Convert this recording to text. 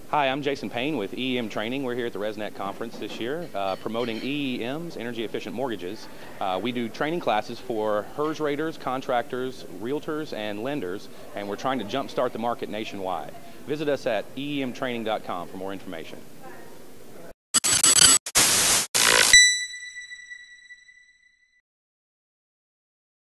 Hi, I'm Jason Payne with EEM Training. We're here at the RESNET conference this year promoting EEMs, energy efficient mortgages. We do training classes for HERS raters, contractors, realtors, and lenders, and we're trying to jumpstart the market nationwide. Visit us at eemtraining.com for more information.